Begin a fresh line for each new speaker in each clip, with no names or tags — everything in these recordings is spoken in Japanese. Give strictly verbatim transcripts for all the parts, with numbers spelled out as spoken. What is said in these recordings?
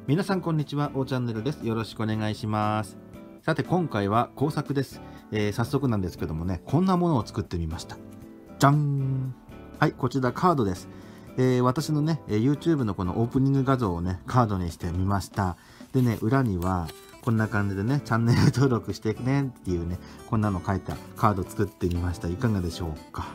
皆さんこんにちは、おチャンネルです。よろしくお願いします。さて今回は工作です。えー、早速なんですけどもね、こんなものを作ってみました。じゃん。はい、こちらカードです。えー、私のね、YouTube のこのオープニング画像をね、カードにしてみました。でね、裏にはこんな感じでね、チャンネル登録してねっていうね、こんなの書いたカード作ってみました。いかがでしょうか。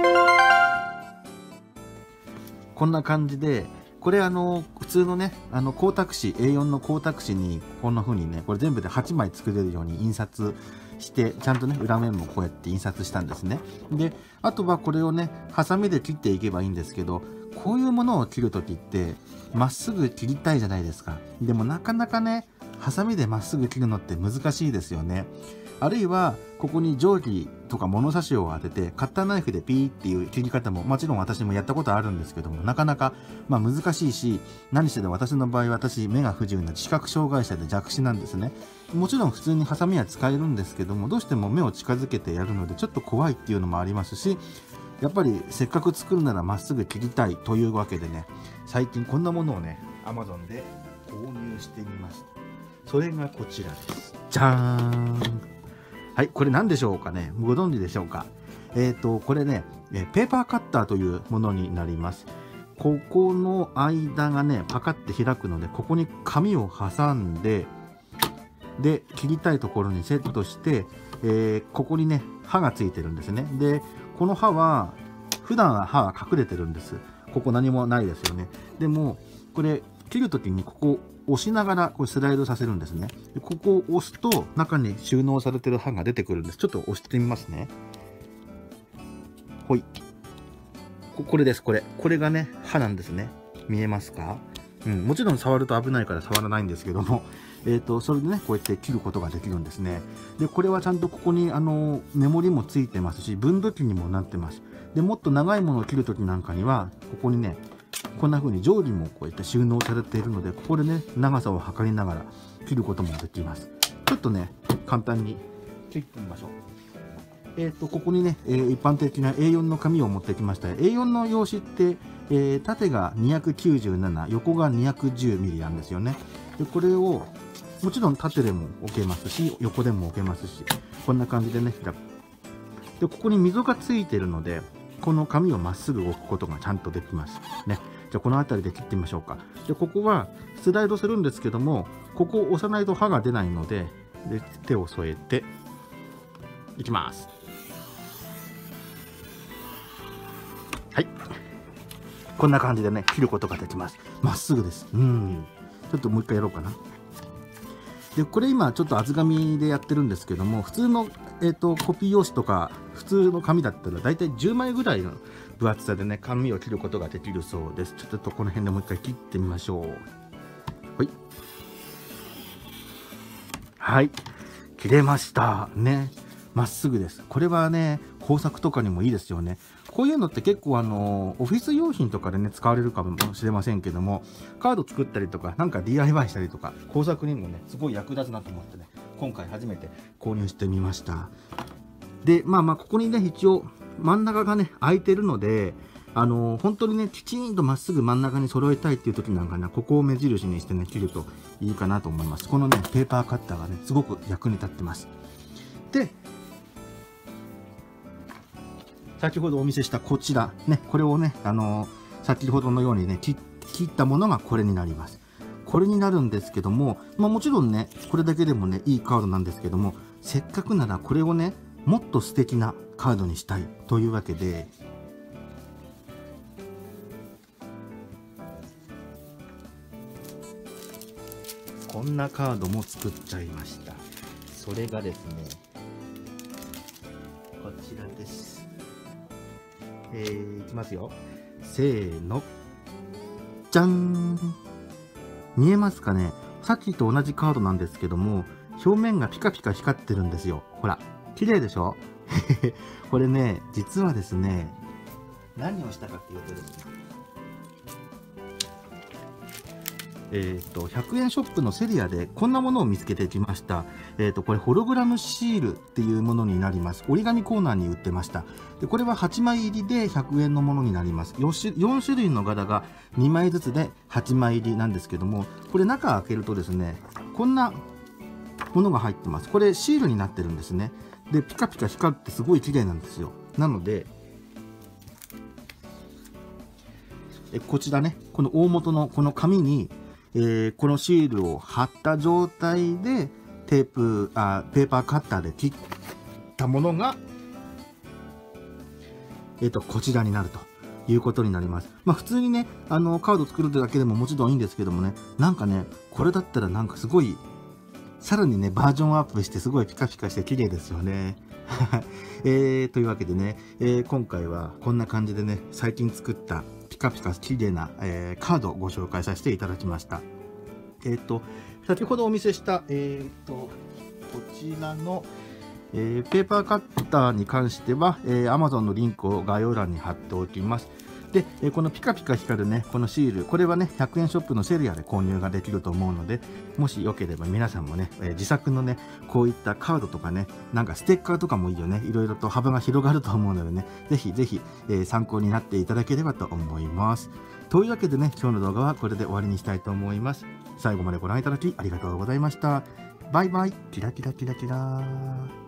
こんな感じで、これあの普通のね、あの光沢紙 エーよん の光沢紙にこんな風にね、これ全部ではちまい作れるように印刷して、ちゃんとね裏面もこうやって印刷したんですね。で、あとはこれをねハサミで切っていけばいいんですけど、こういうものを切るときってまっすぐ切りたいじゃないですか。でもなかなかねハサミでまっすぐ切るのって難しいですよね。あるいはここに定規とか物差しを当ててカッターナイフでピーっていう切り方ももちろん私もやったことあるんですけども、なかなかまあ難しいし、何してで私の場合私目が不自由な視覚障害者で弱視なんですね。もちろん普通にハサミは使えるんですけども、どうしても目を近づけてやるのでちょっと怖いっていうのもありますし、やっぱりせっかく作るならまっすぐ切りたいというわけでね、最近こんなものをね Amazon で購入してみました。それがこちらです。じゃーん。はい、これ何でしょうかね。ご存知でしょうか。えっと、これね、ペーパーカッターというものになります。ここの間がね、パカって開くので、ここに紙を挟んで、で、切りたいところにセットして、えー、ここにね、刃がついてるんですね。で、この刃は、普段は刃は隠れてるんです。ここ何もないですよね。でも、これ、切るときにここを押しながらこれスライドさせるんですね。でここを押すと中に収納されてる刃が出てくるんです。ちょっと押してみますね。ほい。ここれです、これ。これがね、刃なんですね。見えますか？うん、もちろん触ると危ないから触らないんですけども、えーと、それでね、こうやって切ることができるんですね。で、これはちゃんとここにあのメモリもついてますし、分度器にもなってます。で、もっと長いものを切るときなんかには、ここにね、こんな風に定規もこうやって収納されているので、ここでね長さを測りながら切ることもできます。ちょっとね簡単に切ってみましょう。えっとここにね、えー、一般的な エーよん の紙を持ってきました。 エーよん の用紙って、えー、縦がにひゃくきゅうじゅうなな、横が にひゃくじゅうミリ なんですよね。でこれをもちろん縦でも置けますし、横でも置けますし、こんな感じでね開く。でここに溝がついているので、この紙をまっすぐ置くことがちゃんとできますね。じゃあこの辺りで切ってみましょうか。でここはスライドするんですけども、ここを押さないと刃が出ないので、で手を添えていきます。はい、こんな感じでね切ることができます。まっすぐです。うん、ちょっともう一回やろうかな。でこれ今ちょっと厚紙でやってるんですけども、普通の、えーと、コピー用紙とか普通の紙だったらだいたいじゅうまいぐらいの分厚さでね紙を切ることができるそうです。ちょっとこの辺でもう一回切ってみましょう。はい、はい、切れましたね。まっすぐです。これはね工作とかにもいいですよね。こういうのって結構あのオフィス用品とかでね使われるかもしれませんけども、カード作ったりとかなんか ディーアイワイ したりとか工作にもねすごい役立つなと思ってね、今回初めて購入してみました。でまあまあここにね一応真ん中がね空いてるので、あの本当にねきちんとまっすぐ真ん中に揃えたいっていう時なんかね、ここを目印にしてね切るといいかなと思います。このねペーパーカッターがねすごく役に立ってます。で先ほどお見せしたこちらね、これをねあの先ほどのようにね切ったものがこれになります。これになるんですけども、まあ、もちろんねこれだけでもねいいカードなんですけども、せっかくならこれをねもっと素敵なカードにしたいというわけで、こんなカードも作っちゃいました。それがですねこちらです。えー、いきますよ。せーの。じゃん。見えますかね。さっきと同じカードなんですけども、表面がピカピカ光ってるんですよ。ほら、綺麗でしょこれね、実はですね、何をしたかっていうとですね、 えっと、ひゃくえんショップのセリアでこんなものを見つけてきました。えっと、これホログラムシールっていうものになります。折り紙コーナーに売ってました。で、これははちまい入りでひゃくえんのものになります。よん種、よん種類の柄がにまいずつではちまい入りなんですけども、これ中開けるとですね、こんなものが入ってます。これシールになってるんですね。で、ピカピカ光ってすごい綺麗なんですよ。なので、えこちらね、この大元のこの紙に、えー、このシールを貼った状態でテープあペーパーカッターで切ったものが、えー、とこちらになるということになります。まあ普通にね、あのカード作るだけでももちろんいいんですけどもね、なんかね、これだったらなんかすごいさらにねバージョンアップしてすごいピカピカして綺麗ですよね。えー、というわけでね、えー、今回はこんな感じでね、最近作ったピカピカ綺麗な、えー、カードをご紹介させていただきました。えっ、ー、と、先ほどお見せした、えっ、ー、と、こちらの、えー、ペーパーカッターに関しては、えー、Amazon のリンクを概要欄に貼っておきます。で、えー、このピカピカ光るね、このシール、これはね、ひゃくえんショップのセリアで購入ができると思うので、もしよければ皆さんもね、えー、自作のね、こういったカードとかね、なんかステッカーとかもいいよね、いろいろと幅が広がると思うのでね、ぜひぜひ、えー、参考になっていただければと思います。というわけでね、今日の動画はこれで終わりにしたいと思います。最後までご覧いただきありがとうございました。バイバイ。キラキラキラキラー。